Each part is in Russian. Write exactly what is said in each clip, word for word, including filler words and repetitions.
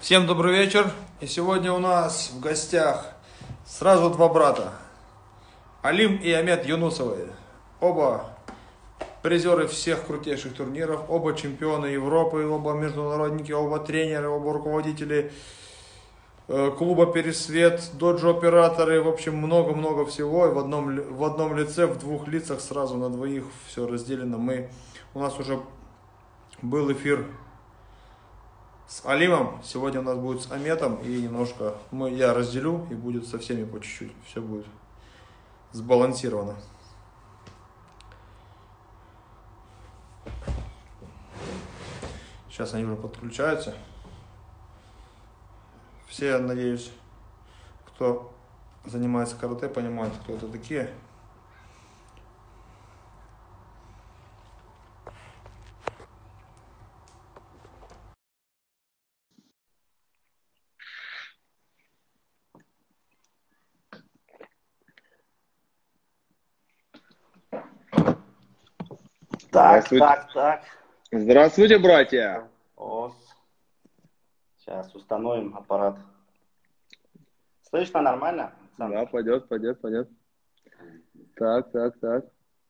Всем добрый вечер. И сегодня у нас в гостях сразу два брата. Алим и Амет Юнусовы. Оба призеры всех крутейших турниров, оба чемпионы Европы, оба международники, оба тренеры, оба руководители э, клуба Пересвет, доджо-операторы. В общем, много-много всего. И в одном, в одном лице, в двух лицах сразу на двоих все разделено. Мы, у нас уже был эфир с Алимом, сегодня у нас будет с Аметом, и немножко мы, я разделю, и будет со всеми по чуть-чуть, все будет сбалансировано. Сейчас они уже подключаются. Все, я надеюсь, кто занимается карате, понимают, кто это такие. Так, так, так. Здравствуйте, братья. Ос. Сейчас установим аппарат. Слышно нормально? Александр? Да, пойдет, пойдет, пойдет. Так, так, так.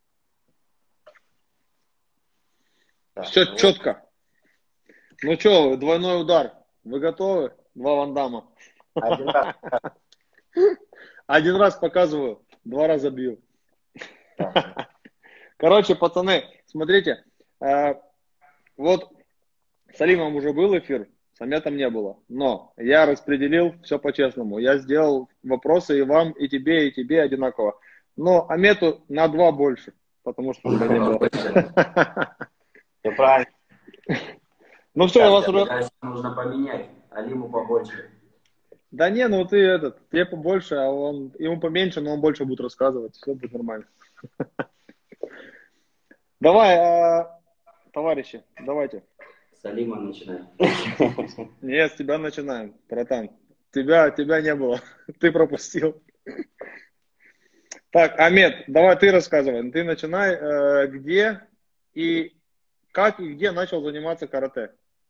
Так, Все вот. четко. Ну что, двойной удар. Вы готовы? Два Ван Дамма. Один раз. Один раз показываю, два раза бью. Так. Короче, пацаны, смотрите. э, Вот с Алимом уже был эфир, с Аметом не было. Но я распределил все по-честному. Я сделал вопросы и вам, и тебе, и тебе одинаково. Но Амету на два больше, потому что тебя не было. Все правильно. Ну все, я вас уже... Дальше нужно поменять. Алиму побольше. Да не, ну ты этот, тебе побольше, а он, ему поменьше, но он больше будет рассказывать. Все будет нормально. Давай, а, товарищи, давайте. С Алима начинай. Нет, с тебя начинаем, братан. Тебя, тебя не было, ты пропустил. Так, Амет, давай ты рассказывай. Ты начинай, э, где и как и где начал заниматься карате.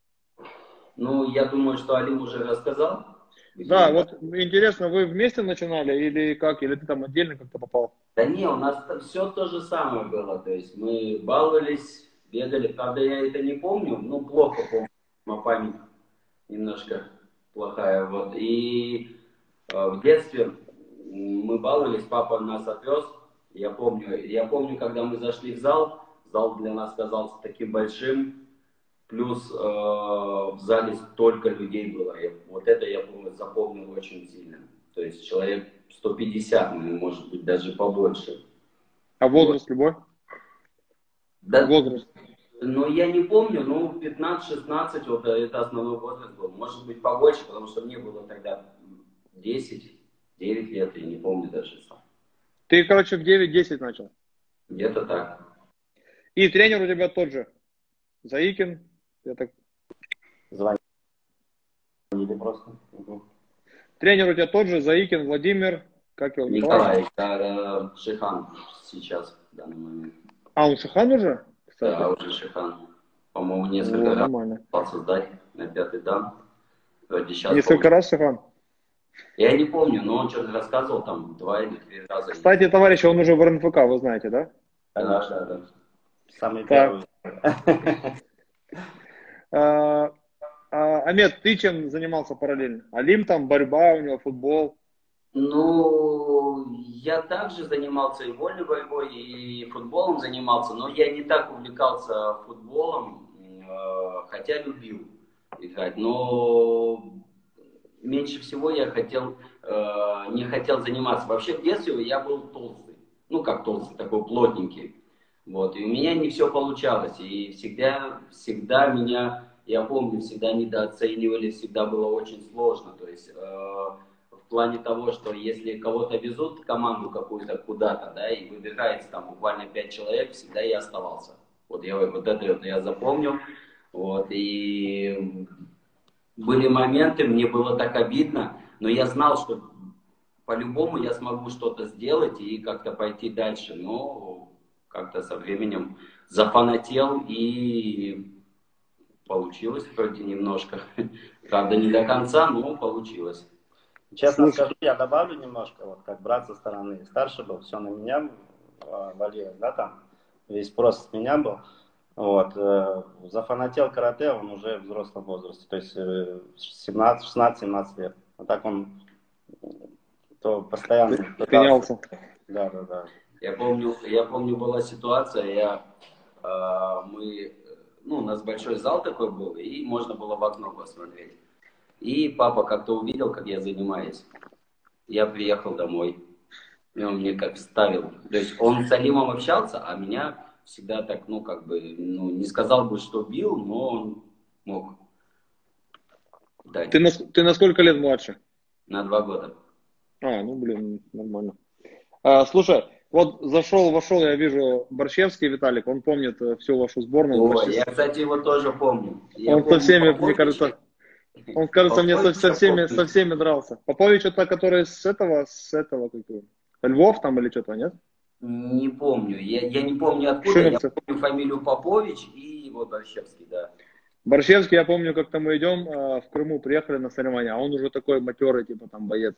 Ну, я думаю, что Алим уже рассказал. Да, вот интересно, вы вместе начинали или как? Или ты там отдельно как-то попал? Да не, у нас все то же самое было. То есть мы баловались, бегали. Правда, я это не помню. Ну, плохо помню. Моя память немножко плохая. Вот. И э, в детстве мы баловались, папа нас отвез. Я помню, я помню, когда мы зашли в зал, зал для нас казался таким большим. Плюс э, в зале столько людей было. Я, вот это я помню, запомнил очень сильно. То есть человек сто пятьдесят, может быть, даже побольше. А возраст любой? Да, Возраст. ну, я не помню, ну, пятнадцать-шестнадцать, вот это основной возраст был. Может быть, побольше, потому что мне было тогда десять-девять лет, я не помню даже сам. Ты, короче, в девять-десять начал? Где-то так. И тренер у тебя тот же? Заикин? Я так... Звонили просто. Угу. Тренер у тебя тот же, Заикин, Владимир, как его? Николай, это э, Шихан сейчас, в данный момент. А, он Шихан уже? Кстати. Да, уже Шихан. По-моему, несколько О, раз нормально. пытался создать на пятый дан. Вроде сейчас Несколько раз Шихан? Я не помню, но он что-то рассказывал там два или три раза. Кстати, товарищи, он уже в эр эн эф ка, вы знаете, да? Да, да, да. Самый Так. первый. А, а, Амет, ты чем занимался параллельно? Алим там, борьба у него, футбол. Ну, я также занимался и вольной борьбой, и футболом занимался, но я не так увлекался футболом, хотя любил играть. Но меньше всего я хотел, не хотел заниматься. Вообще в детстве я был толстый, ну как толстый, такой плотненький. Вот, и у меня не все получалось, и всегда, всегда меня, я помню, всегда недооценивали, всегда было очень сложно, то есть э, в плане того, что если кого-то везут, команду какую-то куда-то, да, и выбирается там буквально пять человек, всегда я оставался. Вот, я, вот это вот я запомнил, вот, и были моменты, мне было так обидно, но я знал, что по-любому я смогу что-то сделать и как-то пойти дальше, но как-то со временем зафанател и получилось вроде немножко. Правда, не до конца, но получилось. Честно Слушай, скажу, я добавлю немножко, вот как брат со стороны старше был, все на меня э, валилось, да, там, весь спрос с меня был. Вот, э, зафанател карате он уже в взрослом возрасте, то есть э, семнадцать, шестнадцать, семнадцать лет. А так он то постоянно пытался. менялся. Да, да, да. Я помню, я помню, была ситуация, я, э, мы, ну, у нас большой зал такой был, и можно было в окно посмотреть. И папа как-то увидел, как я занимаюсь. Я приехал домой, и он мне как вставил. То есть он с Алимом общался, а меня всегда так, ну, как бы, ну, не сказал бы, что бил, но он мог Ты дать на, ты на сколько лет младше? на два года. А, ну, блин, нормально. А, слушай, вот зашел, вошел, я вижу, Борщевский Виталик, он помнит э, всю вашу сборную О, почти. я, кстати, его тоже помню. Я Он со помню всеми, мне Попович. кажется, он, кажется, мне со, со Поповича всеми, помню. со всеми дрался. Попович это который с этого, с этого, как его, Львов там или что-то, нет? Не помню. Я, я не помню откуда. Я Шимовцев. помню фамилию Попович и его Борщевский, да. Борщевский, я помню, как-то мы идем э, в Крыму, приехали на соревнования, а он уже такой матерый, типа там боец.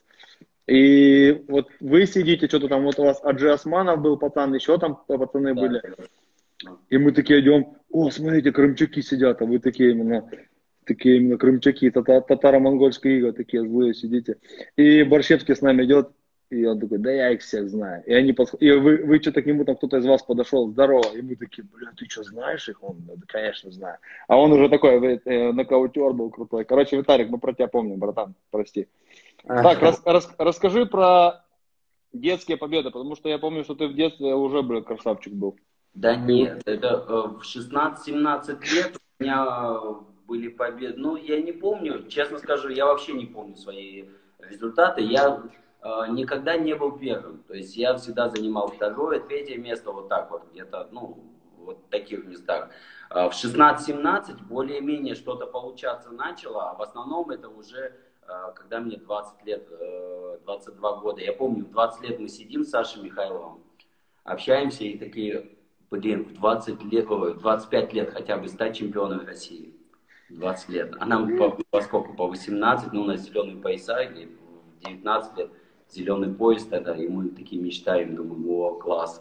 И вот вы сидите, что-то там, вот у вас Аджи Османов был пацан, еще там пацаны Да, были. да. И мы такие идем, о, смотрите, крымчаки сидят, а вы такие именно, такие именно крымчаки, тата- татаро-монгольские игры, такие злые сидите. И Борщевский с нами идет, и он такой, да я их всех знаю. И они подх... и вы, вы что-то к нему, там кто-то из вас подошел, здорово. И мы такие, бля, ты что, знаешь их? Он, да, конечно, знаю. А он уже такой, говорит, э, нокаутер был крутой. Короче, Виталик, мы про тебя помним, братан, прости. Так, рас, рас- расскажи про детские победы, потому что я помню, что ты в детстве уже, блин, красавчик был. Да Ты... нет, это э, в шестнадцать-семнадцать лет у меня были победы. Ну, я не помню, честно скажу, я вообще не помню свои результаты. Я э, никогда не был первым. То есть я всегда занимал второе, третье место, вот так вот, где-то, ну, вот в таких местах. Э, в шестнадцать-семнадцать более-менее что-то получаться начало, а в основном это уже э, когда мне двадцать лет, э, двадцать два года. Я помню, в двадцать лет мы сидим с Сашей Михайловым, общаемся и такие, блин, в двадцать лет, ой, в двадцать пять лет хотя бы стать чемпионом России. двадцать лет. А нам по, по сколько? По восемнадцать, ну, у нас зеленые пояса, и в девятнадцать лет зеленый пояс тогда, и мы такие мечтаем, думаем, о, класс.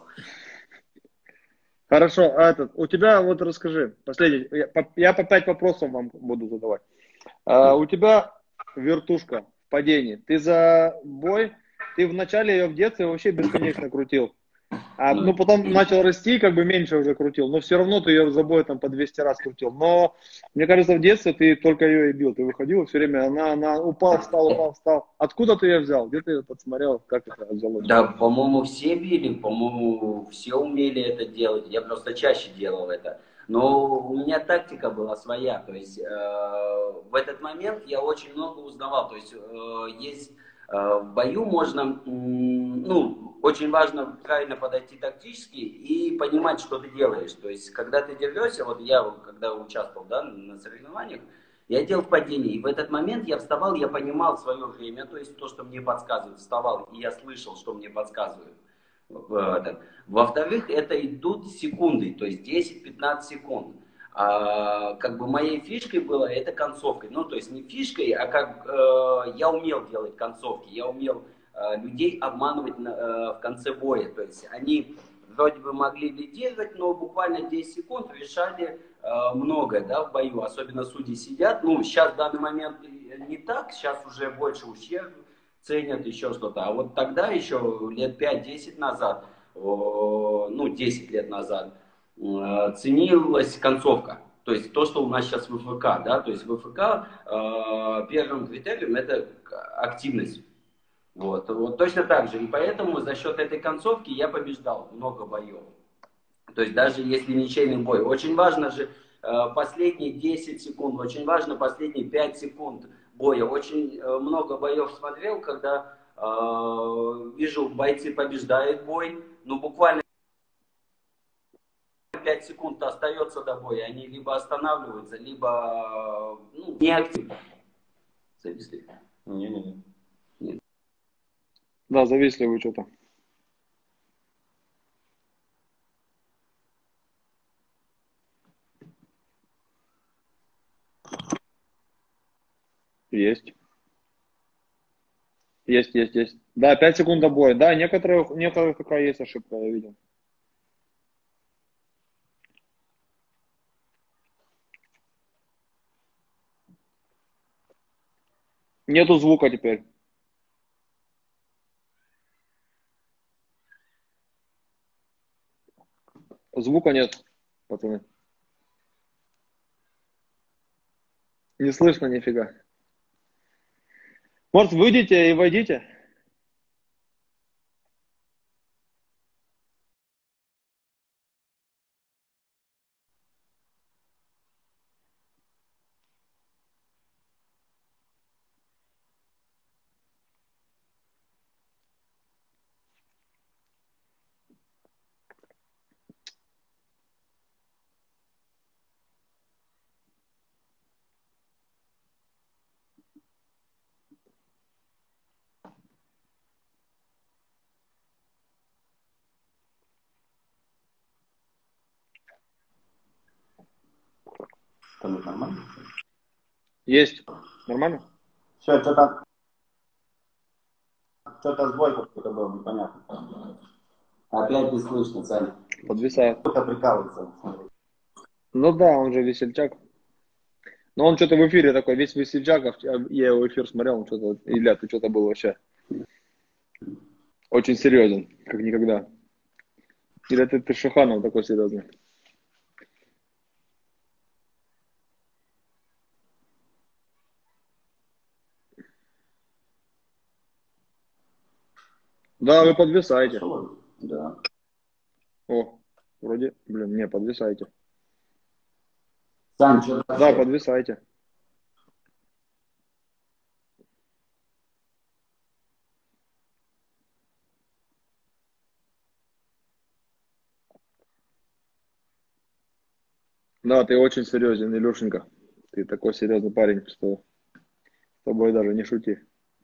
Хорошо, а этот, у тебя, вот расскажи, последний, я по, я по пять вопросов вам буду задавать. А, у тебя вертушка в падении, ты за бой, ты вначале ее в детстве вообще бесконечно крутил, а, Ну, ну, потом начал расти, как бы меньше уже крутил, но все равно ты ее за бой там по двести раз крутил. Но, мне кажется, в детстве ты только ее и бил. Ты выходил и все время, она, она упал, встал, упал, встал. Откуда ты ее взял? Где ты ее подсмотрел? Как это взялось? да, по-моему, все били, по-моему, все умели это делать. Я просто чаще делал это. Но у меня тактика была своя. То есть э, в этот момент я очень много узнавал. То есть э, есть э, в бою можно, м, ну, очень важно правильно подойти тактически и понимать, что ты делаешь. То есть когда ты дерешься, вот я, когда участвовал, да, на соревнованиях, я делал падение, и в этот момент я вставал, я понимал свое время, то есть то, что мне подсказывают, вставал, и я слышал, что мне подсказывают. Во-вторых, это идут секунды, то есть десять-пятнадцать секунд. А, как бы моей фишкой было это концовкой. Ну, то есть не фишкой, а как э, я умел делать концовки, я умел э, людей обманывать на, э, в конце боя. То есть они вроде бы могли лидировать, но буквально десять секунд решали э, многое, да, в бою. Особенно судьи сидят. Ну, сейчас в данный момент не так, сейчас уже больше ущерб ценят, еще что-то. А вот тогда еще лет пять-десять назад, о, ну, десять лет назад, э, ценилась концовка. То есть то, что у нас сейчас в ВФК, да, то есть в ВФК э, первым критерием это активность. Вот, вот точно так же. И поэтому за счет этой концовки я побеждал много боев. То есть даже если ничейный бой. Очень важно же э, последние десять секунд, очень важно последние пять секунд боя. Очень э, много боев смотрел, когда э, вижу, бойцы побеждают бой, но буквально пять секунд остается до боя. Они либо останавливаются, либо э, ну, не активны. Зависли. Не-не-не. Да, зависли вы что-то. Есть. Есть, есть, есть. Да, пять секунд до боя. Да, некоторые, некоторые такая есть ошибка, я видел. Нету звука теперь. Звука нет, пацаны. Не слышно нифига. Может, выйдите и войдите? Там нормально? Есть. Нормально? Все, что-то что-то сбой какой-то был, непонятно. Опять не слышно, Саня. Подвисает. Кто-то прикалывается. Ну да, он же весельчак. Но он что-то в эфире такой, весь весельчак, а я его эфир смотрел, он что-то, Илья, ты что-то был вообще очень серьезен, как никогда. Или ты, ты Шаханов такой серьезный? Да, вы подвисаете. Да. О, вроде, блин, не, подвисаете. Сань, что Да, подвисаете. Да, ты очень серьезен, Илюшенька. Ты такой серьезный парень, что с тобой даже не шути.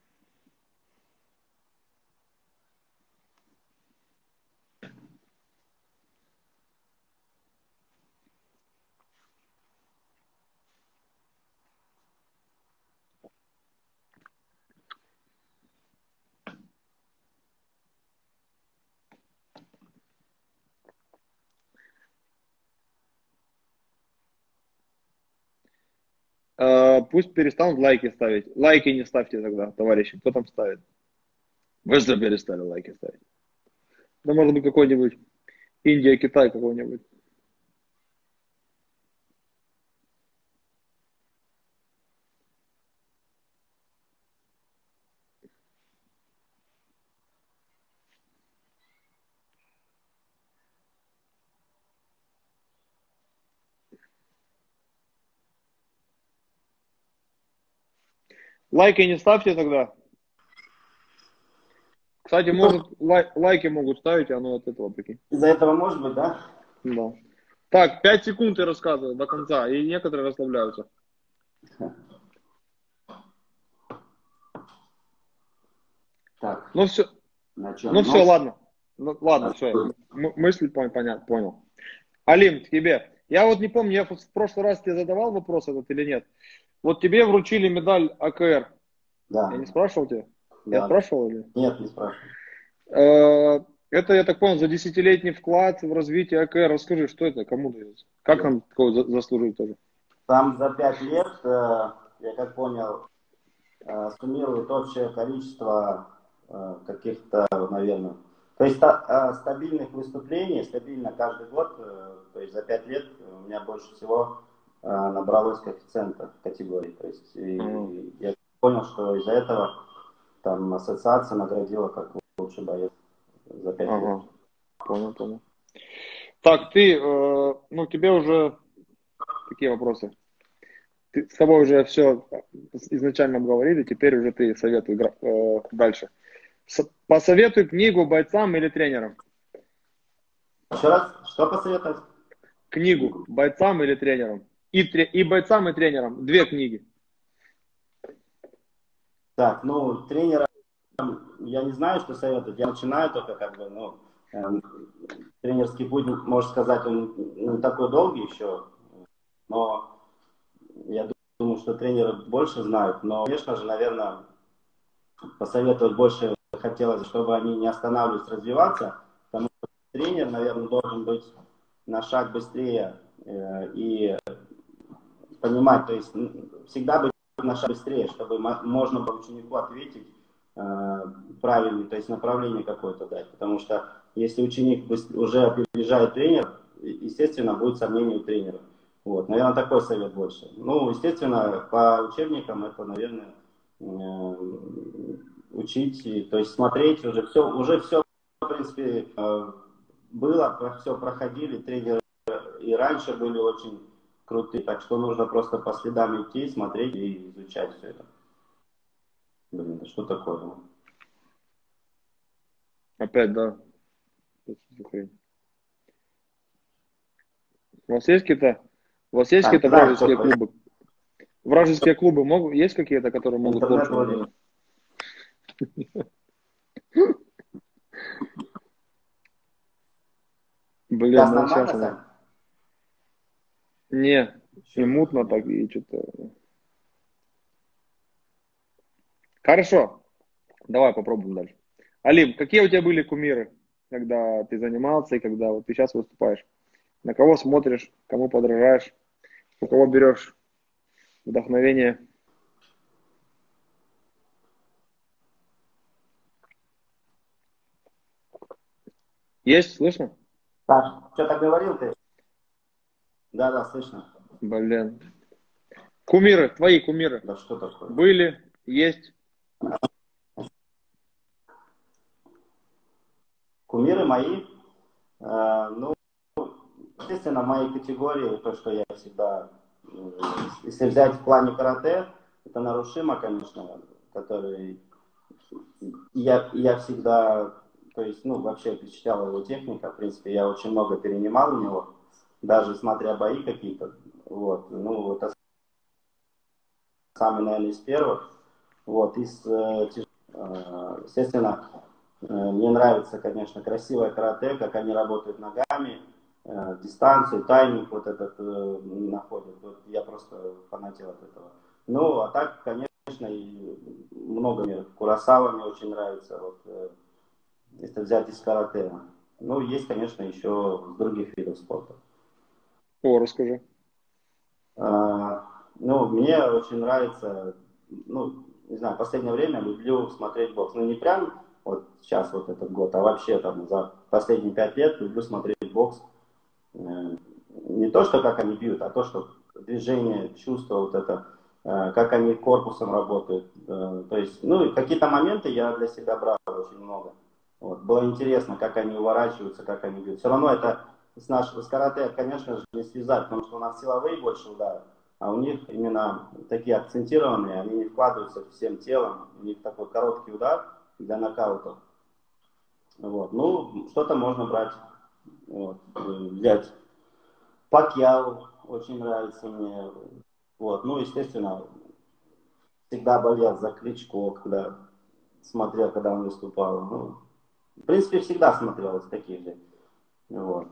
А, пусть перестанут лайки ставить. Лайки не ставьте тогда, товарищи. Кто там ставит? Вы что перестали лайки ставить? Да может быть какой-нибудь Индия, Китай какой-нибудь. Лайки не ставьте тогда. Кстати, может, лай, лайки могут ставить, а оно от этого, прикинь. Из-за этого может быть, да? Да. Так, пять секунд я рассказываю до конца, и некоторые расслабляются. Так. Ну все, На чем? ну все, Ночь? ладно. Ну, ладно, все, мысль понятно, понял. Алим, к тебе. Я вот не помню, я в прошлый раз тебе задавал вопрос этот или нет. Вот тебе вручили медаль АКР. Да. Я не спрашивал тебя? Да. Я спрашивал или? Нет, не спрашивай. Это, я так понял, за десятилетний вклад в развитие АКР. Расскажи, что это, кому дается? Как нам такого заслужить тоже? Там за пять лет, я как понял, суммирует общее количество каких-то, наверное, то есть стабильных выступлений, стабильно каждый год, то есть за пять лет у меня больше всего набралось коэффициентов в категории. То есть mm. я понял, что из-за этого там ассоциация наградила как лучший боец за пять ага. лет. Понял, понял. Так, ты, э, ну тебе уже такие вопросы. Ты, с тобой уже все изначально обговорили, теперь уже ты советуй э, дальше. С, посоветуй книгу бойцам или тренерам. Еще раз, что посоветовать? Книгу бойцам или тренерам. И, и бойцам, и тренерам. Две книги. Так, ну, тренерам я не знаю, что советовать. Я начинаю только как бы, ну, э, тренерский путь, можно сказать, он не такой долгий еще, но я думаю, что тренеры больше знают, но, конечно же, наверное, посоветовать больше хотелось, чтобы они не останавливались развиваться, потому что тренер, наверное, должен быть на шаг быстрее э, и понимать, то есть всегда быть на шаг быстрее, чтобы можно было ученику ответить э, правильно, то есть направление какое-то дать, потому что если ученик уже опережает тренера, естественно, будет сомнение у тренера. Вот, наверное, такой совет больше. Ну, естественно, по учебникам это, наверное, э, учить, то есть смотреть уже все, уже все, в принципе, э, было, все проходили, тренеры и раньше были очень крутые, так что нужно просто по следам идти, смотреть и изучать все это. Блин, да что такое? Опять, да. У вас есть какие-то, у вас есть Так, какие-то знаешь, вражеские что клубы? Вражеские клубы могут, есть какие-то, которые могут интернет порчу вроде. нанести? Блин, Сейчас ну сейчас нормально, оно. Сань? Не, и Еще. мутно так, и что-то. Хорошо, давай попробуем дальше. Алим, какие у тебя были кумиры, когда ты занимался и когда вот ты сейчас выступаешь? На кого смотришь, кому подражаешь, у кого берешь вдохновение? Есть, слышно? Так, что-то говорил ты? Да, да, слышно. Блин. Кумиры, твои кумиры Да что такое? были, есть? Кумиры мои, э, ну, естественно, в моей категории, то, что я всегда, э, если взять в плане карате, это Нарушима, конечно, который я, я всегда, то есть, ну, вообще впечатляла его техника, в принципе, я очень много перенимал у него, даже смотря бои какие-то, вот, ну, это самый, наверное, из первых, вот, из, э, э, естественно, э, мне нравится, конечно, красивое карате, как они работают ногами, э, дистанцию, тайминг вот этот э, находят, вот я просто фанател от этого. Ну, а так, конечно, и много мне, Куросава мне очень нравится, вот, э, если взять из карате. Ну, есть, конечно, еще с других видов спорта. О, расскажи. А, ну, мне очень нравится, ну, не знаю, в последнее время люблю смотреть бокс. Ну, не прям вот сейчас вот этот год, а вообще там за последние пять лет люблю смотреть бокс. Э, Не то, что как они бьют, а то, что движение, чувство, вот это, э, как они корпусом работают. Э, То есть, ну, какие-то моменты я для себя брал очень много. Вот. Было интересно, как они уворачиваются, как они бьют. Все равно это с нашего с карате, конечно же, не связать, потому что у нас силовые больше удары, а у них именно такие акцентированные, они не вкладываются всем телом, у них такой короткий удар для нокаута. Вот. Ну, что-то можно брать, вот, взять. Пакьяо очень нравится мне. Вот. Ну, естественно, всегда болел за Кличко, когда смотрел, когда он выступал. Ну, в принципе, всегда смотрел из таких же. Вот.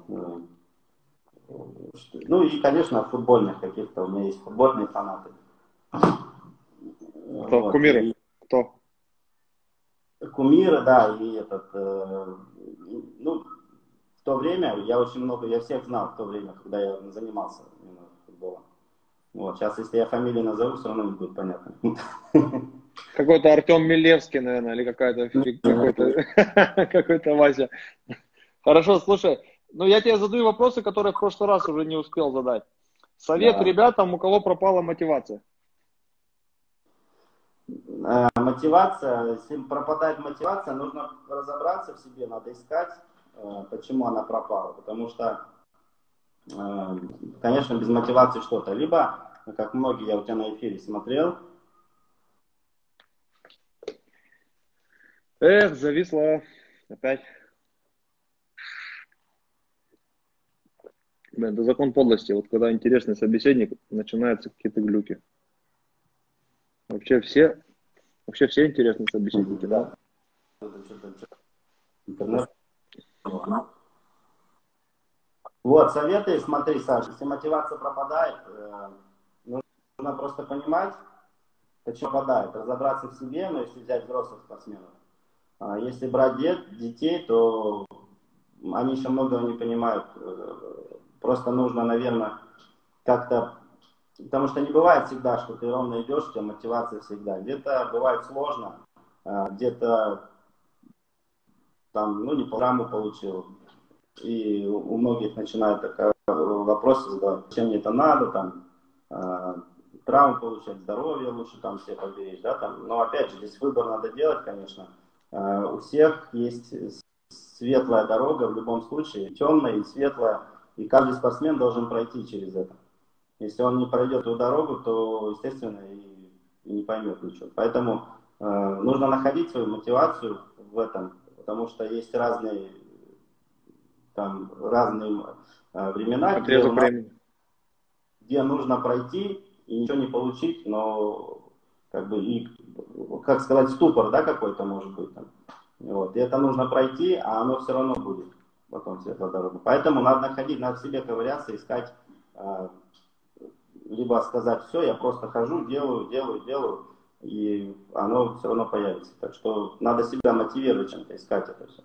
Ну и, конечно, футбольных каких-то. У меня есть футбольные фанаты. Кто? Вот. Кумиры? И Кто? кумиры, да, и этот, э, ну, в то время я очень много, я всех знал в то время, когда я занимался именно футболом. Вот, сейчас, если я фамилию назову, все равно не будет понятно. Какой-то Артем Милевский, наверное, или какая-то фиг- какой-то какой-то Вася. Хорошо, слушай, ну я тебе задаю вопросы, которые в прошлый раз уже не успел задать. Совет Давай. ребятам, у кого пропала мотивация. Э, Мотивация, если пропадает мотивация, нужно разобраться в себе, надо искать, э, почему она пропала. Потому что, э, конечно, без мотивации что-то. Либо, как многие, я у тебя на эфире смотрел, Эх, зависла опять. Блин, это закон подлости. Вот когда интересный собеседник, начинаются какие-то глюки. Вообще все, вообще все интересные собеседники, но да, интернет. Вот, советы, смотри, Саша, если мотивация пропадает, э, нужно нужно просто понимать, почему попадает, разобраться в себе, но если взять взрослых спортсменов. А если брать дет, детей, то они еще многого не понимают. Просто нужно, наверное, как-то... Потому что не бывает всегда, что ты ровно идешь, у тебя мотивация всегда. Где-то бывает сложно, где-то там, ну, не программу получил. И у многих начинают такие вопросы задавать, зачем мне это надо, там, э, травму получать, здоровье лучше там все поберечь, да, там. Но опять же, здесь выбор надо делать, конечно. Э, у всех есть светлая дорога в любом случае, темная и светлая, и каждый спортсмен должен пройти через это. Если он не пройдет эту дорогу, то, естественно, и, и не поймет ничего. Поэтому э, нужно находить свою мотивацию в этом, потому что есть разные, там, разные э, времена, где, у нас, где нужно пройти и ничего не получить, но, как бы, и, как сказать, ступор, да, какой-то может быть там. Вот. И это нужно пройти, а оно все равно будет потом светлая дорога. Поэтому надо находить, надо в себе ковыряться, искать, э, либо сказать, все, я просто хожу, делаю, делаю, делаю, и оно все равно появится. Так что надо себя мотивировать чем-то, искать это все.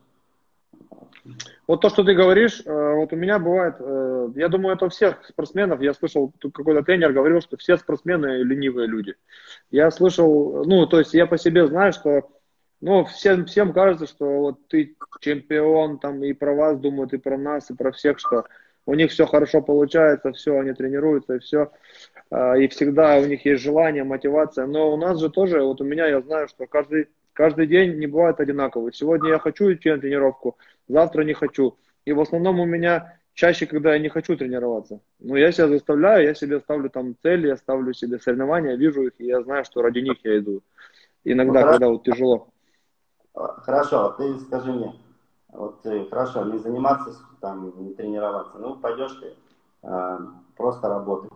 Вот то, что ты говоришь, вот у меня бывает, я думаю, это у всех спортсменов, я слышал, тут какой-то тренер говорил, что все спортсмены ленивые люди. Я слышал, ну, то есть я по себе знаю, что, ну, всем, всем кажется, что вот ты чемпион, там, и про вас думают, и про нас, и про всех, что у них все хорошо получается, все, они тренируются, и все, и всегда у них есть желание, мотивация, но у нас же тоже, вот у меня, я знаю, что каждый, каждый день не бывает одинаковый. Сегодня я хочу идти на тренировку, завтра не хочу. И в основном у меня чаще, когда я не хочу тренироваться. Но я себя заставляю, я себе ставлю там цели, я ставлю себе соревнования, вижу их, и я знаю, что ради них я иду. Иногда, ну, когда вот тяжело. Хорошо, ты скажи мне, вот хорошо, не заниматься, там, не тренироваться, ну пойдешь ты, э, просто работай.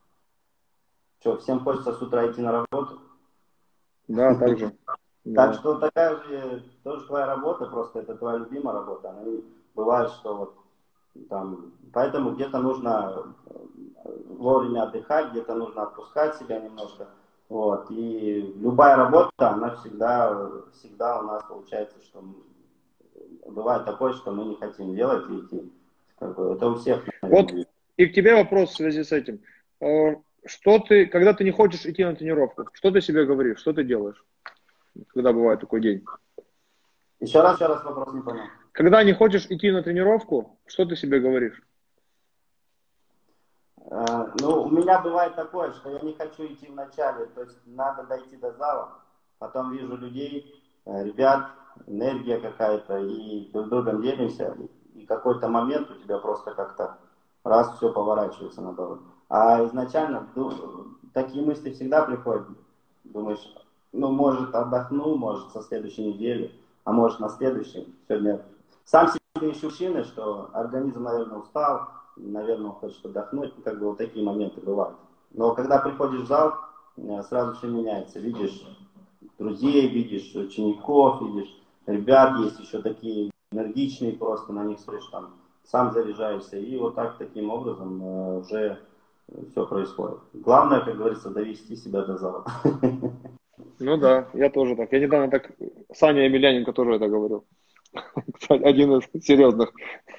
Что, всем хочется с утра идти на работу? Да, так же. Так что такая же, тоже твоя работа, просто это твоя любимая работа. Она бывает, что вот там, поэтому где-то нужно вовремя отдыхать, где-то нужно отпускать себя немножко. Вот. И любая работа, она всегда, всегда у нас получается, что бывает такое, что мы не хотим делать и идти. Это у всех. Вот и к тебе вопрос в связи с этим. Что ты, когда ты не хочешь идти на тренировку, что ты себе говоришь, что ты делаешь, когда бывает такой день? Еще раз, еще раз вопрос не понял. Когда не хочешь идти на тренировку, что ты себе говоришь? Э, ну, у меня бывает такое, что я не хочу идти в начале, то есть надо дойти до зала, потом вижу людей, э, ребят, энергия какая-то, и друг с другом делимся, и какой-то момент у тебя просто как-то раз все поворачивается наоборот. А изначально ну, такие мысли всегда приходят, думаешь, ну, может, отдохну, может, со следующей недели, а может, на следующей. Сегодня сам себе ищу причины, что организм, наверное, устал, наверное, хочет отдохнуть, как бы вот такие моменты бывают. Но когда приходишь в зал, сразу все меняется. Видишь друзей, видишь учеников, видишь ребят, есть еще такие энергичные, просто на них смотришь, там, сам заряжаешься. И вот так, таким образом уже все происходит. Главное, как говорится, довести себя до зала. Ну да, я тоже так. Я недавно так, Саня Емельяненко тоже это говорил. Один из серьезных.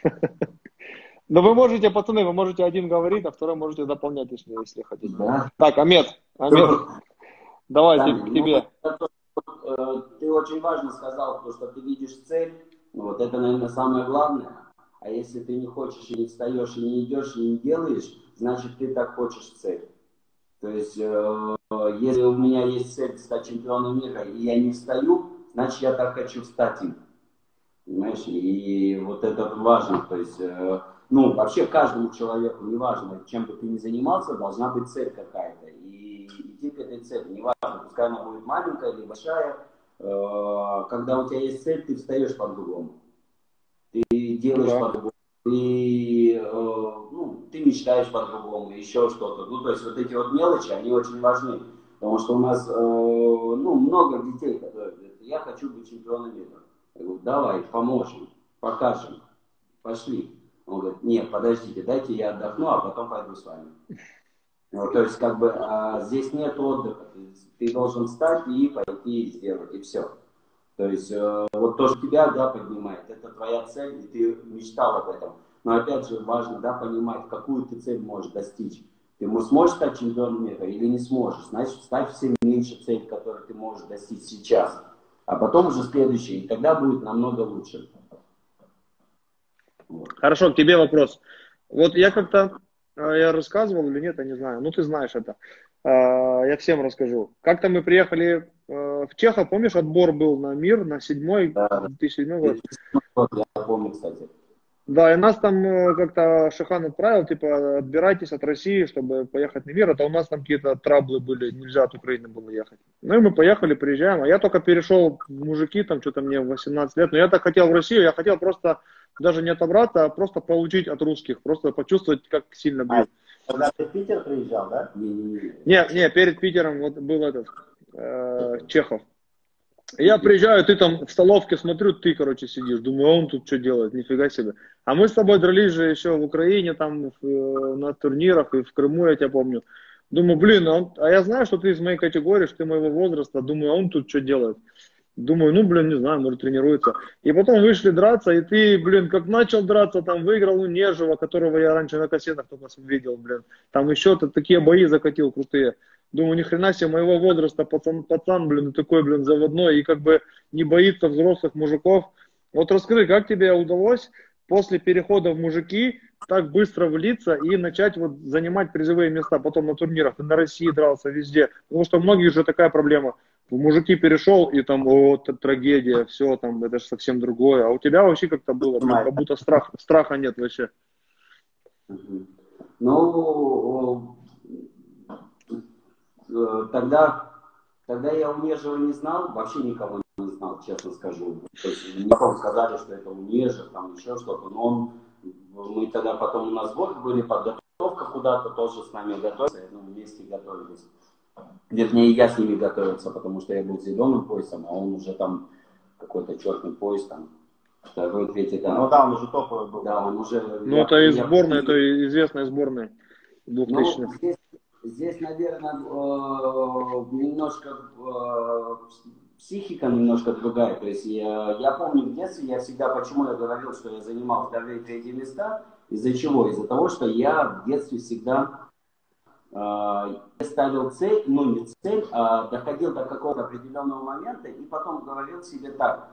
Но вы можете, пацаны, вы можете один говорить, а второй можете дополнять, если, если хотите. Да. Так, Амед, Амед, давай Да, к тебе. Ну, ты очень важно сказал, потому что ты видишь цель, вот это, наверное, самое главное. А если ты не хочешь и не встаешь, и не идешь, и не делаешь, значит, ты так хочешь цель. То есть, э, если у меня есть цель стать чемпионом мира, и я не встаю, значит, я так хочу стать им. Понимаешь? И вот это важно. То есть, э, ну, вообще каждому человеку, неважно, чем бы ты ни занимался, должна быть цель какая-то. И идти к этой цели, неважно, пускай она будет маленькая или большая, э, когда у тебя есть цель, ты встаешь по-другому. Ты делаешь Да. по-другому. Ты, э, ну, ты мечтаешь по-другому, еще что-то. Ну, то есть вот эти вот мелочи, они очень важны. Потому что у нас, э, ну, много детей, которые говорят, я хочу быть чемпионом мира. Я говорю, давай, поможем, покажем, пошли. Он говорит, нет, подождите, дайте я отдохну, а потом пойду с вами. Вот, то есть, как бы, а, здесь нет отдыха. Ты, ты должен встать и пойти и сделать, и все. То есть, э, вот то, что тебя, да, поднимает, это твоя цель, и ты мечтал об этом. Но, опять же, важно, да, понимать, какую ты цель можешь достичь. Ты сможешь стать чемпионом мира или не сможешь. Значит, ставь себе меньше цель, которую ты можешь достичь сейчас. А потом уже следующий, и тогда будет намного лучше. Хорошо, к тебе вопрос. Вот я как-то, э, я рассказывал или нет, я не знаю, ну ты знаешь это. Э, Я всем расскажу. Как-то мы приехали э, в Чехов, помнишь, отбор был на мир, на седьмой, Да, две тысячи седьмой год? я помню, кстати. Да, и нас там э, как-то Шахан отправил, типа, отбирайтесь от России, чтобы поехать на мир, а то у нас там какие-то траблы были, нельзя от Украины было ехать. Ну и мы поехали, приезжаем, а я только перешел в мужики, там что-то мне восемнадцать лет, но я так хотел в Россию, я хотел просто даже не отобраться, а просто получить от русских, просто почувствовать, как сильно А, бьют. когда ты в Питер приезжал, да? Не-не-не. Не, не, перед Питером вот был этот, э, Чехов. Я приезжаю, ты там в столовке смотрю, ты, короче, сидишь. Думаю, а он тут что делает? Нифига себе. А мы с тобой дрались же еще в Украине, там, в, э, на турнирах, и в Крыму, я тебя помню. Думаю, блин, а, он, а я знаю, что ты из моей категории, что ты моего возраста. Думаю, а он тут что делает? Думаю, ну, блин, не знаю, может, тренируется. И потом вышли драться, и ты, блин, как начал драться, там, выиграл у Нежева, которого я раньше на кассетах только видел, блин. Там еще-то такие бои закатил крутые. Думаю, ни хрена себе, моего возраста пацан, пацан, блин, такой, блин, заводной, и как бы не боится взрослых мужиков. Вот расскажи, как тебе удалось после перехода в мужики так быстро влиться и начать вот занимать призовые места потом на турнирах? Ты на России дрался везде. Потому что у многих же такая проблема. В мужики перешел, и там, о, трагедия, все, там, это же совсем другое. А у тебя вообще как-то было, блин, как будто страх, страха нет вообще. Ну, тогда, тогда я у Нежева не знал, вообще никого не знал, честно скажу. То есть мне потом сказали, что это у Нежев, там еще что-то, но он, мы тогда потом у нас сборы были, подготовка куда-то, тоже с нами готовился, ну, вместе готовились. Вернее, я с ними готовился, потому что я был зеленым поясом, а он уже там какой-то черный пояс, там, второй, третий, да. Ну да, он уже топовый был. Да, он уже... Ну, я, это и я, сборная, я, это известная сборная двухтысячных. Ну, здесь, здесь, наверное, немножко психика немножко другая. То есть я, я помню в детстве, я всегда, почему я говорил, что я занимал вторые и третьи места, из-за чего? Из-за того, что я в детстве всегда э, ставил цель, ну не цель, а доходил до какого-то определенного момента и потом говорил себе так: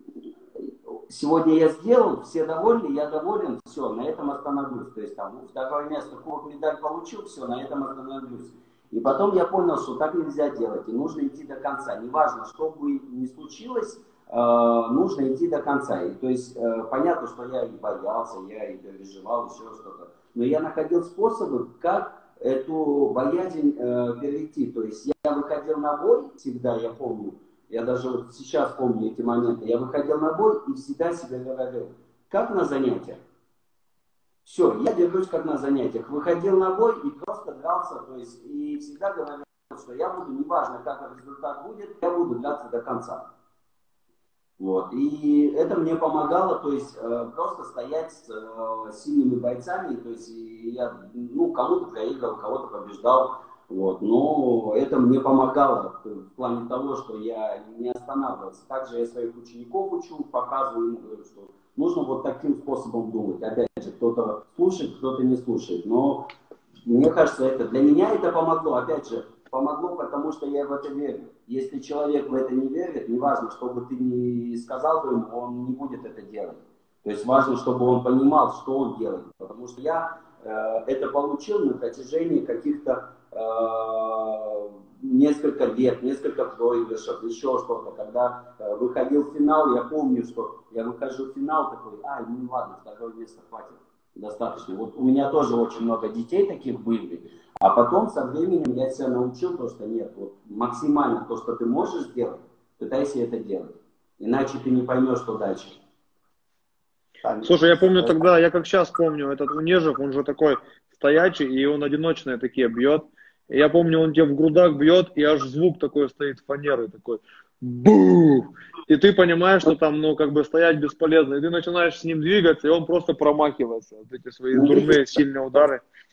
сегодня я сделал, все довольны, я доволен, все, на этом остановлюсь. То есть там второе место, кубок, медаль получил, все, на этом остановлюсь. И потом я понял, что так нельзя делать, и нужно идти до конца. Неважно, что бы ни случилось, э, нужно идти до конца. И, то есть э, понятно, что я и боялся, я и переживал, еще что-то. Но я находил способы, как эту боязнь э, перейти. То есть я выходил на бой, всегда, я помню, я даже вот сейчас помню эти моменты. Я выходил на бой и всегда себе говорил, как на занятиях. Все, я держусь как на занятиях. Выходил на бой и просто дрался. То есть, и всегда говорил, что я буду, неважно, как результат будет, я буду драться до конца. Вот. И это мне помогало, то есть, э, просто стоять с э, сильными бойцами. То есть, я, ну, кому-то проиграл, кого-то побеждал. Вот. Но это мне помогало в плане того, что я не останавливался. Также я своих учеников учу, показываю им, говорю, что нужно вот таким способом думать. Опять же, кто-то слушает, кто-то не слушает. Но мне кажется, это для меня это помогло. Опять же, помогло, потому что я в это верю. Если человек в это не верит, неважно, что бы ты ни сказал ему, он не будет это делать. То есть важно, чтобы он понимал, что он делает. Потому что я э, это получил на протяжении каких-то несколько лет, несколько проигрышев, еще что-то. Когда э, выходил в финал, я помню, что я выхожу в финал такой, а, ну ладно, второе место хватит, достаточно. Вот у меня тоже очень много детей таких были, а потом со временем я себя научил то, что нет, вот максимально то, что ты можешь сделать, пытайся это делать, иначе ты не поймешь, что дальше. Слушай, я помню тогда, я как сейчас помню, этот Унежев, он же такой стоячий, и он одиночные такие бьет. И я помню, он тебе в грудах бьет, и аж звук такой стоит фанеры, такой бух! И ты понимаешь, что там, ну, как бы стоять бесполезно. И ты начинаешь с ним двигаться, и он просто промахивается. Вот эти свои дурные, сильные удары.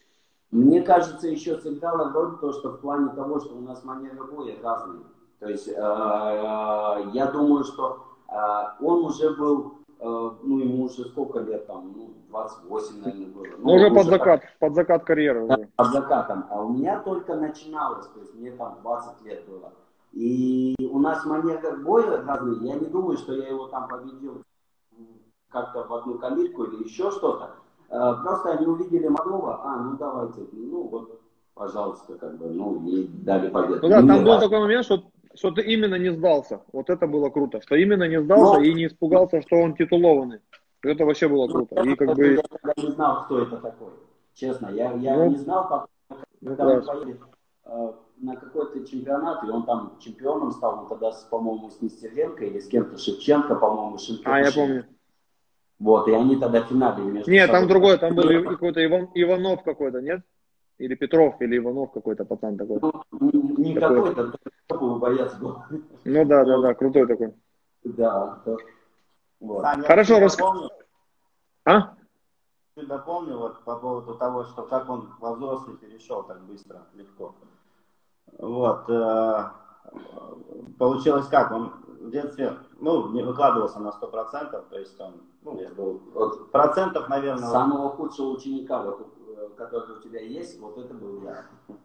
Мне кажется, еще сыграло роль то, что в плане того, что у нас манеры боя разные. То есть э, э, я думаю, что э, он уже был, э, ну ему уже сколько лет там, ну двадцать восемь, наверное, было. Ну, Ну, уже под уже закат, так, под закат карьеры да, уже. под закатом. А у меня только начиналось, то есть мне там двадцать лет было. И у нас манеры боя разные. Я не думаю, что я его там победил как-то в одну камильку или еще что-то. Просто они увидели молодого, а, ну давайте, ну вот, пожалуйста, как бы, ну и дали победу. Ну да, Ну, там не был важно. такой момент, что, что ты именно не сдался. Вот это было круто, что именно не сдался Но, и не испугался, что он титулованный. Это вообще было ну, круто. И я, как я бы, тогда не знал, кто это такой. Честно, я, я не ну, знал, потом, ну когда мы класс. поехали э, на какой-то чемпионат, и он там чемпионом стал, он тогда, с, по-моему, с Нестеренко или с кем-то, Шевченко, по-моему, А, я Шевченко. помню. Вот, и они тогда финалили между Нет, там собой. другой, там был и какой-то Иван, Иванов какой-то, нет? Или Петров, или Иванов какой-то пацан такой. Ну, не Такой. какой-то, такой боец был. Ну да, да, Вот, да, крутой такой. да, то- вот. Сань, я Хорошо, чуть рас... дополню, А? чуть дополню вот по поводу того, что как он во взрослый перешел так быстро, легко. Вот. э, Получилось как? Он в детстве, ну, не выкладывался на сто процентов, то есть он, ну, Я был вот процентов, наверное, вот, самого худшего ученика, вот, э, который у тебя есть, вот это был я.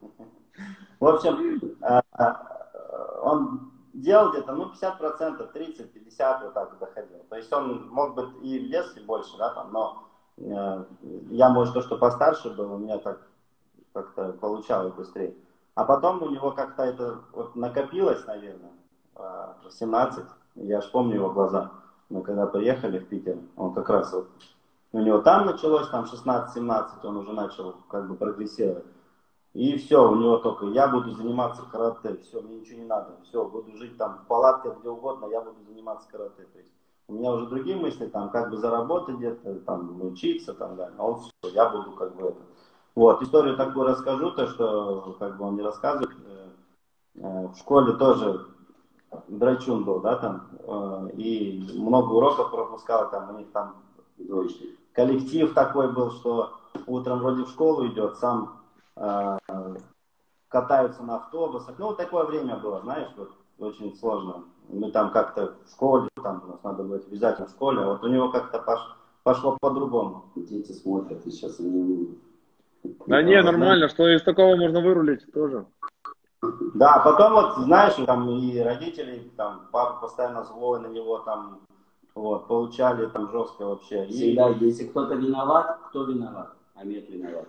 в общем, э, э, он делал где-то, ну, пятьдесят процентов, тридцать-пятьдесят вот так доходил. То есть он мог быть и в детстве больше, да, там, но э, я, может, то, что постарше был, у меня так как-то получалось быстрее. А потом у него как-то это вот накопилось, наверное, в семнадцать. Я ж помню его глаза. Мы когда приехали в Питер, он как раз вот, у него там началось, там шестнадцать-семнадцать, он уже начал как бы прогрессировать. И все, у него только, я буду заниматься карате, все, мне ничего не надо, все, буду жить там в палатке, где угодно, я буду заниматься карате. То есть у меня уже другие мысли, там, как бы заработать где-то, там, учиться, там, да, а он все, я буду как бы это. Вот, историю такую расскажу, то, что, как бы он не рассказывает, э, в школе тоже драчун был, да, там, э, и много уроков пропускал, там, у них там коллектив такой был, что утром вроде в школу идет, сам э, катаются на автобусах, ну, вот такое время было, знаешь, вот, очень сложно. Мы там как-то в школе, там, у нас надо быть обязательно в школе, а вот у него как-то пош, пошло по-другому. Дети смотрят, и сейчас они... Да не, нормально, что из такого можно вырулить тоже. Да, потом вот, знаешь, там и родители, там, папа постоянно злой на него, там, вот, получали там жестко вообще. И... Всегда, если кто-то виноват, кто виноват? Амет виноват.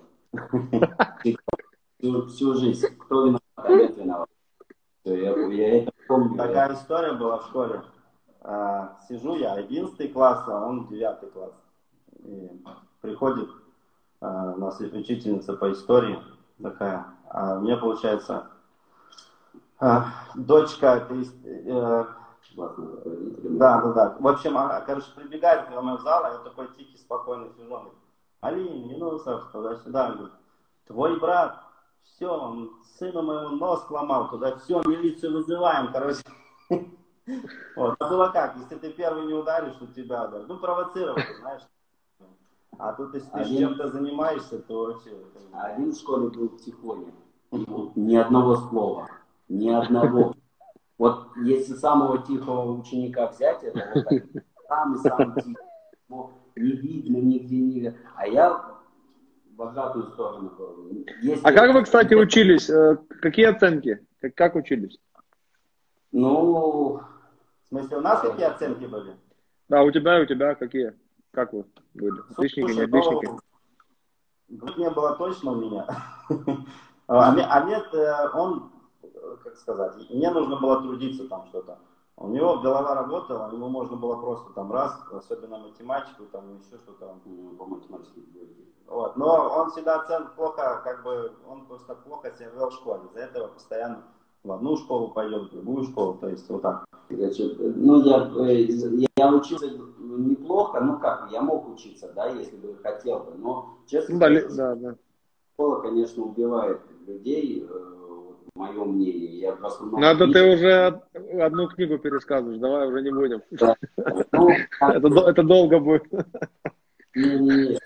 Всю, всю жизнь, кто виноват? Амет виноват. Я, я это помню. Такая история была в школе. А, сижу я, одиннадцатый класс, а он девятый класс. И приходит а, у нас учительница по истории такая, а мне получается а, дочка, э, да, да, да. В общем, она, короче, прибегает ко мне в зал, а я такой тихий, спокойный, сижу. Алин, Юнусов, туда-сюда, говорит, твой брат, все, он сыну моему нос сломал, туда все, милицию вызываем, короче. Вот, а было как, если ты первый не ударишь, то тебя ударят. Ну, провоцировали, знаешь. А тут, если ты Один... чем-то занимаешься, то вообще... Один в школе был тихоня. Ни одного слова. Ни одного. Вот если самого тихого ученика взять, это вот так, самый-самый тихий. Не видно нигде, нигде. А я в обратную сторону был. Если... А как вы, кстати, учились? Какие оценки? Как, как учились? Ну... В смысле, у нас какие оценки были? Да, у тебя и у тебя какие? Как вы были? Отличники, не отличники? Ну, не было точно у меня. А нет, он, как сказать, мне нужно было трудиться там что-то. У него голова работала, ему можно было просто там раз, особенно математику, там еще что-то по математике. Вот. Но он всегда оценил плохо, как бы, он просто плохо себя вел в школе. Из-за этого постоянно в одну школу пойдет, в другую школу, то есть вот так. Ну, я, я учился неплохо, ну как, я мог учиться, да, если бы хотел бы, но, честно да, сказать, да, да. школа, конечно, убивает людей, мое мнение. Я просто много ну, это книг... ты уже одну книгу пересказываешь, давай уже не будем. Да. Ну, это, это долго будет. Не-не-не,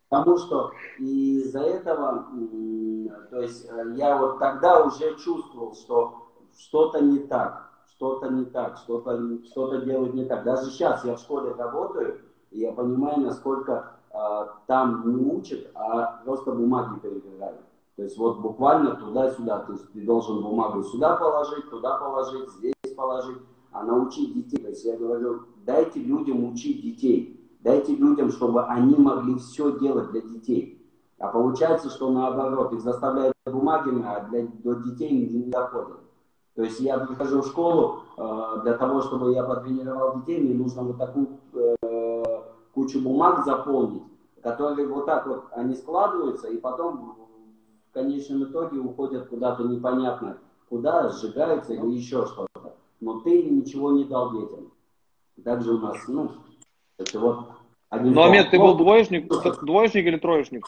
Потому что из-за этого, м, то есть э, я вот тогда уже чувствовал, что что-то не так, что-то не так, что-то что-то делают не так. Даже сейчас я в школе работаю, и я понимаю, насколько э, там не учат, а просто бумаги перебирают. То есть вот буквально туда-сюда, то есть ты должен бумагу сюда положить, туда положить, здесь положить, а научить детей. То есть я говорю, дайте людям учить детей. Дайте людям, чтобы они могли все делать для детей. А получается, что наоборот, их заставляют бумагами, а для, до детей не доходят. То есть я прихожу в школу, э, для того, чтобы я потренировал детей, мне нужно вот такую э, кучу бумаг заполнить, которые вот так вот, они складываются, и потом в конечном итоге уходят куда-то непонятно куда, сжигаются или еще что-то. Но ты ничего не дал детям. Также у нас, ну, это вот один Ну, Амед, ты был плохо. двоечник, двоечник или троечник?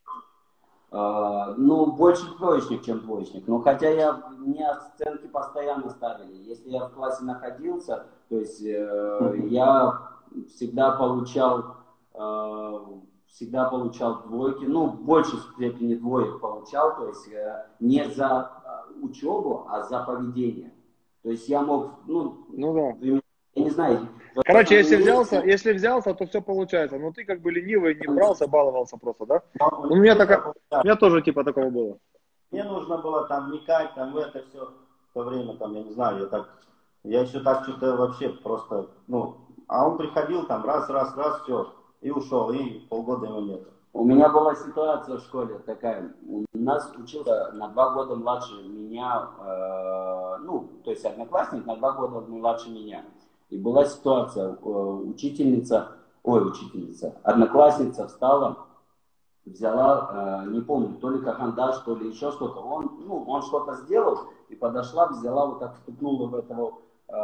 Uh, ну, больше троечник, чем двоечник. Но хотя я, мне оценки постоянно ставили. Если я в классе находился, то есть э, я всегда получал, э, всегда получал двойки, ну, в большей степени двоек получал, то есть э, не за учебу, а за поведение. То есть я мог, ну, Ну да. я не знаю. Короче, если взялся, если взялся, то все получается. Но ты как бы ленивый, не брался, баловался просто, да? У меня, такая, у меня тоже типа такого было. Мне нужно было там вникать, там в это все в то время, там, я не знаю, я так, я еще так что-то вообще просто, ну, а он приходил там раз, раз, раз, все, и ушел, и полгода его нет. У меня была ситуация в школе такая. У нас учился на два года младше меня, э, ну, то есть одноклассник на два года младше меня. И была ситуация, э, учительница, ой, учительница, одноклассница встала, взяла, э, не помню, то ли карандаш, то ли еще что-то. Он, ну, он что-то сделал и подошла, взяла, вот так втыкнула в этого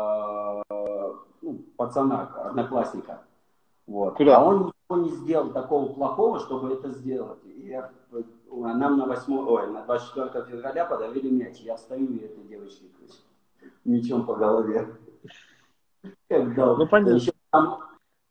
э, ну, пацана, одноклассника. Вот. Куда? А он ничего не сделал такого плохого, чтобы это сделать. И я, нам на восьмое, ой, на двадцать четвёртое февраля подарили мяч. Я встаю и этой девочке мячом по голове. Как дал. Ну, понятно. Еще, там,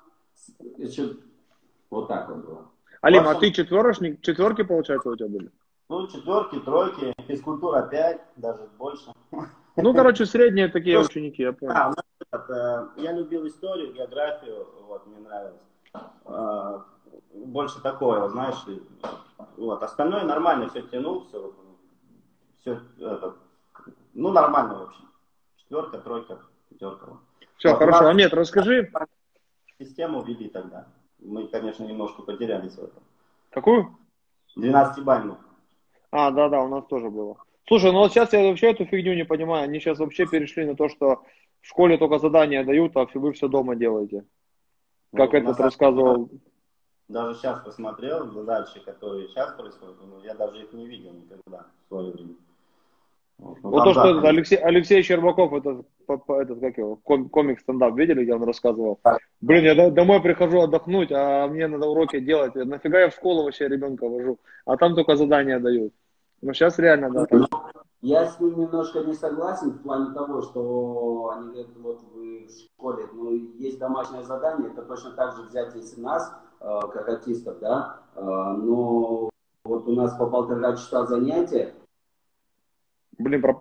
еще вот так вот было. Алим, В общем, а ты четверочник, четверки, получается, у тебя были? Ну, четверки, тройки, физкультура пять, даже больше. Ну, короче, средние такие ученики, я понял. А, ну, я любил историю, географию, вот, мне нравилось. Больше такое, знаешь, вот. Остальное нормально, все тянул, все, все это, ну, нормально, в общем. Четверка, тройка, пятерка. Все, Вот хорошо. нас Амед, расскажи. систему ввели тогда. Мы, конечно, немножко потерялись в этом. Какую? двенадцатибалльную. А, да-да, у нас тоже было. Слушай, ну вот сейчас я вообще эту фигню не понимаю. Они сейчас вообще перешли на то, что в школе только задания дают, а вы все дома делаете. Как Ну, этот на рассказывал. Даже сейчас посмотрел задачи, которые сейчас происходят, ну, я даже их не видел никогда в свое время. Вот, ну, Вот там, то, что да, этот Алексей, Алексей Щербаков, этот, этот, как его, ком- комик стендап, видели, где он рассказывал? Блин, я до- домой прихожу отдохнуть, а мне надо уроки делать. Нафига я в школу вообще ребенка вожу? А там только задания дают. Ну, сейчас реально, да, так. Я с ним немножко не согласен в плане того, что они говорят, вот вы в школе, ну, есть домашнее задание, это точно так же взять, если нас, э, каратистов, да, э, но вот у нас по полтора часа занятия. Блин, про...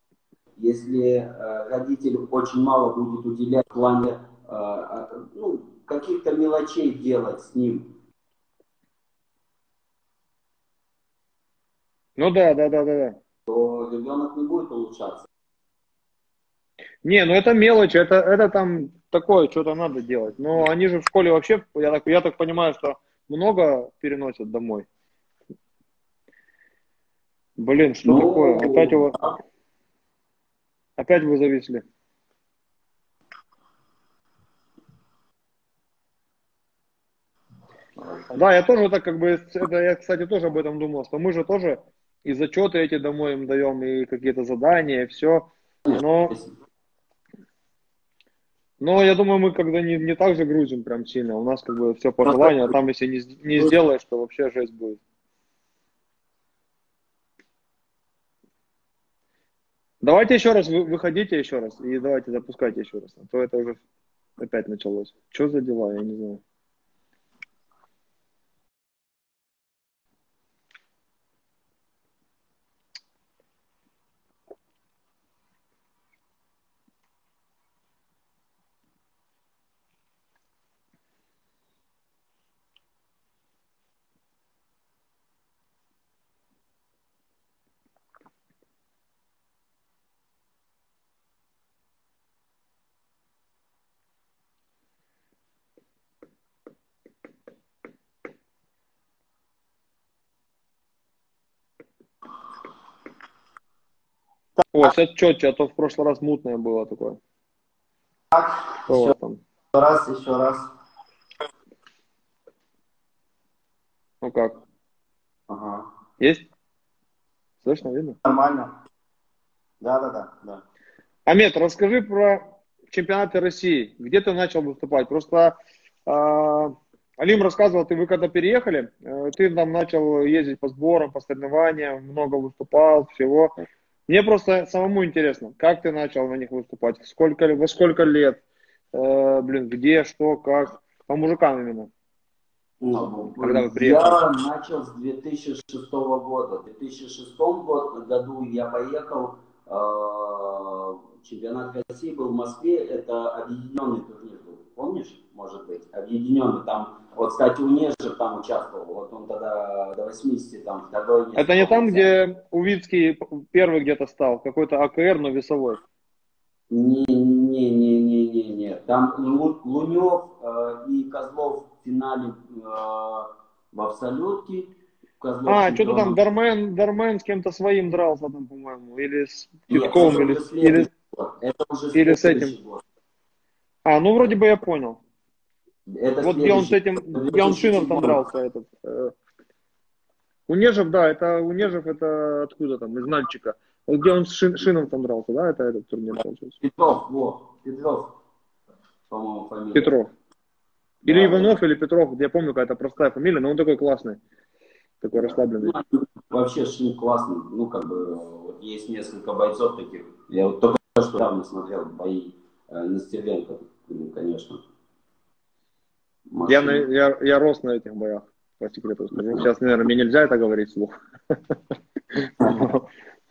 Если э, родитель очень мало будет уделять в плане э, ну, каких-то мелочей делать с ним. Ну да, да, да, да, да. То ребенок не будет улучшаться. Не, ну это мелочь, это, это там такое, что-то надо делать. Но они же в школе вообще, я так, я так понимаю, что много переносят домой. Блин, что Ну, такое? Опять у вас... да. Опять вы зависли. Да, я тоже так как бы, это, я, кстати, тоже об этом думал, что мы же тоже и зачеты эти домой им даем, и какие-то задания, и все. Но, но я думаю, мы когда не, не так же грузим прям сильно. У нас как бы все по желанию, а там если не, не сделаешь, то вообще жесть будет. Давайте еще раз, вы, выходите еще раз, и давайте запускайте еще раз. А то это уже опять началось. Что за дела, я не знаю. О, сейчас четче, а то в прошлый раз мутное было такое. Что у Еще вас там? раз, еще раз. Ну как? Ага. Есть? Слышно, видно? Нормально. Да, да, да, да. Амет, расскажи про чемпионаты России. Где ты начал выступать? Просто э, Алим рассказывал, ты вы когда переехали, э, ты там начал ездить по сборам, по соревнованиям, много выступал, всего. Мне просто самому интересно, как ты начал на них выступать, сколько, во сколько лет, э, блин, где, что, как, по мужикам именно, Ну, когда вы приехали. я начал с две тысячи шестого года. В две тысячи шестом году я поехал, э, чемпионат России был в Москве, это объединенный турнир был, помнишь, может быть, объединенный, там, вот, кстати, Унежев там участвовал, вот он тогда до восьмидесяти, там, второй Это не там, взял. где Увицкий первый где-то стал, какой-то АКР, но весовой. Не-не-не-не-не-не. Там Лу- Лунев э, и Козлов в финале э, в абсолютке. Козлов А, что-то там чемпионом. Дармен, Дармен с кем-то своим дрался там, по-моему, или с Нет, Титковым, это или, уже с- или, следующий год. Это уже или с этим. следующий год. А, ну вроде бы я понял. Это Вот где он с следующий этим, год. где он Шинов там две тысячи седьмой. дрался, этот. Э, Унежев, да, это Унежев, это откуда там, из Нальчика. Вот где он с Шин- Шином там дрался, да, это этот турнир получился. Петров, во, Петров, по-моему, фамилия. Петров. Или Да, Иванов, да. или Петров, я помню, какая-то простая фамилия, но он такой классный, такой Да. расслабленный. Ну, вообще Шин классный. Ну, как бы, вот есть несколько бойцов таких. Я вот только что недавно смотрел бои э, Нестеренко, ну, конечно. Я, на- Машина. я, я рос на этих боях, по секрету скажу. Сейчас, наверное, мне нельзя это говорить вслух. Но-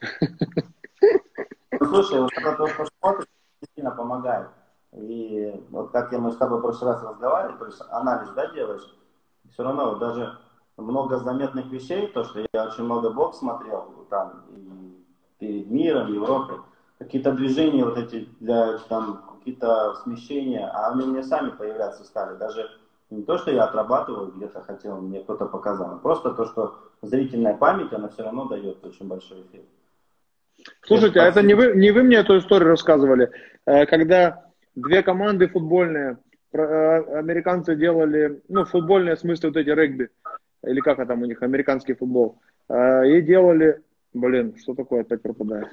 Ну, слушай, вот это то, что смотришь, сильно помогает. И вот как я мы с тобой в прошлый раз разговаривали, то есть анализ, да, делаешь, все равно вот даже много заметных вещей, то, что я очень много бокс смотрел, там, и перед миром, Европой, какие-то движения вот эти для, там, какие-то смещения, а они мне сами появляться стали. Даже не то, что я отрабатывал, где-то хотел, мне кто-то показал, а просто то, что зрительная память, она все равно дает очень большой эффект. Слушайте, а это не вы, не вы мне эту историю рассказывали, э, когда две команды футбольные, про- э, американцы делали, ну, футбольные, в смысле, вот эти регби, или как это там у них, американский футбол, э, и делали, блин, что такое, опять пропадает.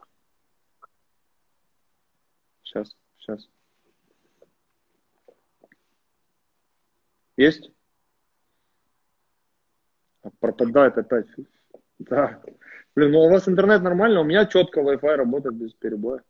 Сейчас, сейчас. Есть? А, пропадает опять. Да. Блин, ну у вас интернет нормально, у меня четко Wi-Fi работает без перебоя.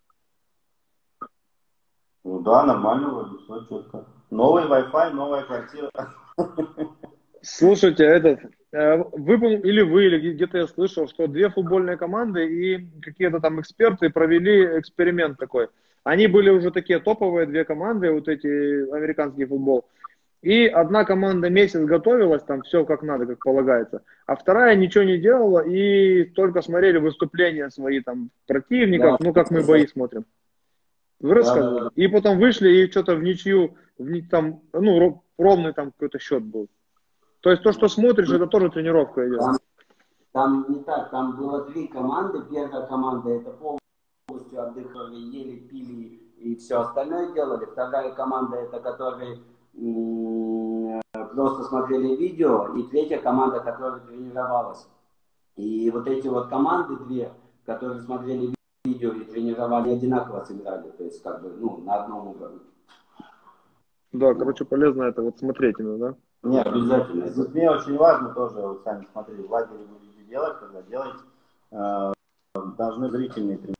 Ну да, нормально вроде, все четко. Новый Wi-Fi, новая квартира. Слушайте, этот, э, вы, по- или вы, или где-то я слышал, что две футбольные команды и какие-то там эксперты провели эксперимент такой. Они были уже такие топовые, две команды, вот эти американский футбол. И одна команда месяц готовилась, там все как надо, как полагается, а вторая ничего не делала и только смотрели выступления свои там противников, Да, ну как мы бои смотрим. Вы да, да, рассказывали. да. И потом вышли и что-то в ничью, в ни- там, ну, ро- ровный там какой-то счет был. То есть то, что смотришь, это тоже тренировка идет. Там, там не так, там было две команды. Первая команда это полностью отдыхали, ели, пили и все остальное делали. Вторая команда это которые м, просто смотрели видео. И третья команда, которая тренировалась. И вот эти вот команды две, которые смотрели видео и тренировали, одинаково сыграли. То есть как бы ну, на одном уровне. Да, Вот. короче, полезно это вот смотреть именно, да? Не, обязательно. Тут мне очень важно тоже, вот сами смотрели, в лагере будете делать, когда делаете, э, должны зрительные тренировки.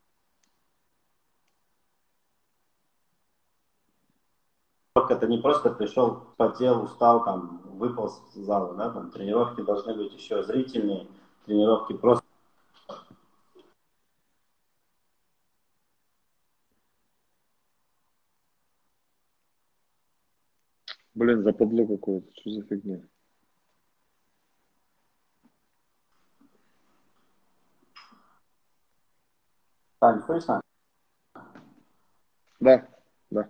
Это не просто пришел, потел, устал, там, выпал с зала, да, там, тренировки должны быть еще зрительные, тренировки просто. Блин, западло какое-то, что за фигня. Тань, слышно? Да, да.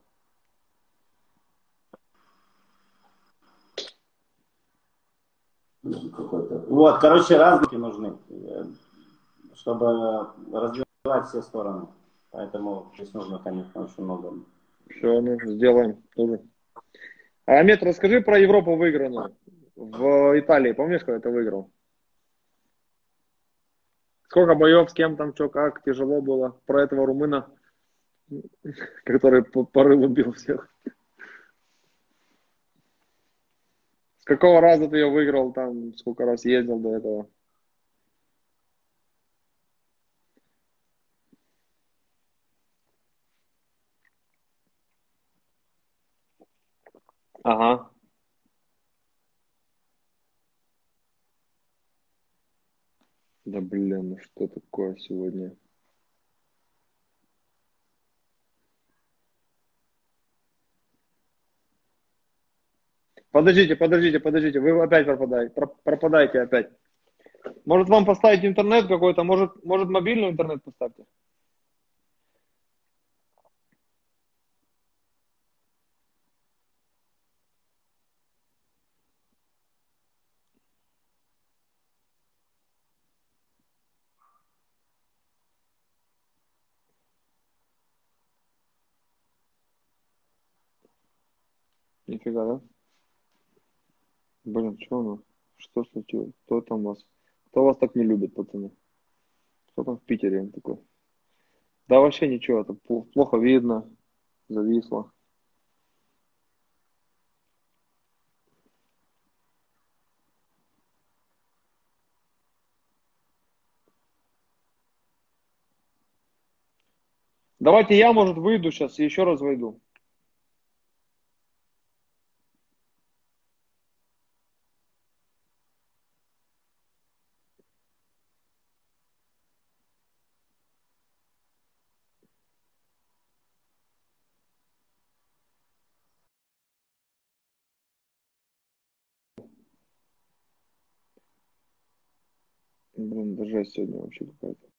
Какой-то Вот, короче, разные нужны, э, чтобы развивать все стороны. Поэтому здесь нужно, конечно, очень много. Все, ну, сделаем тоже. А, Амет, расскажи про Европу выигранную в Италии. Помнишь, когда ты выиграл? Сколько боев, с кем там, что, как, тяжело было? Про этого румына, который по, по рылу бил всех. С какого раза ты ее выиграл там, сколько раз ездил до этого? Ага. Да блин, ну что такое сегодня? Подождите, подождите, подождите, вы опять пропадаете, Про- пропадаете опять. Может вам поставить интернет какой-то, может, может мобильный интернет поставьте? Нифига, да? Блин, что оно? Что случилось? Кто там вас? Кто вас так не любит, пацаны? Кто там в Питере такой? Да вообще ничего, это пл- плохо видно, зависло. Давайте я, может, выйду сейчас и еще раз войду. Блин, да жесть сегодня вообще какая-то.